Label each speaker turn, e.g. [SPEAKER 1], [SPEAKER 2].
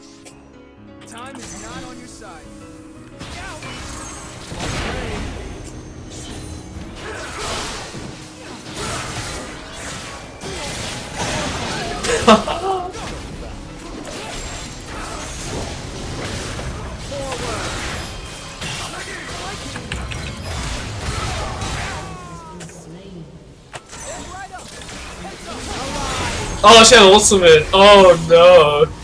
[SPEAKER 1] Time is not on your side.
[SPEAKER 2] Oh, she had ultimate. Oh no.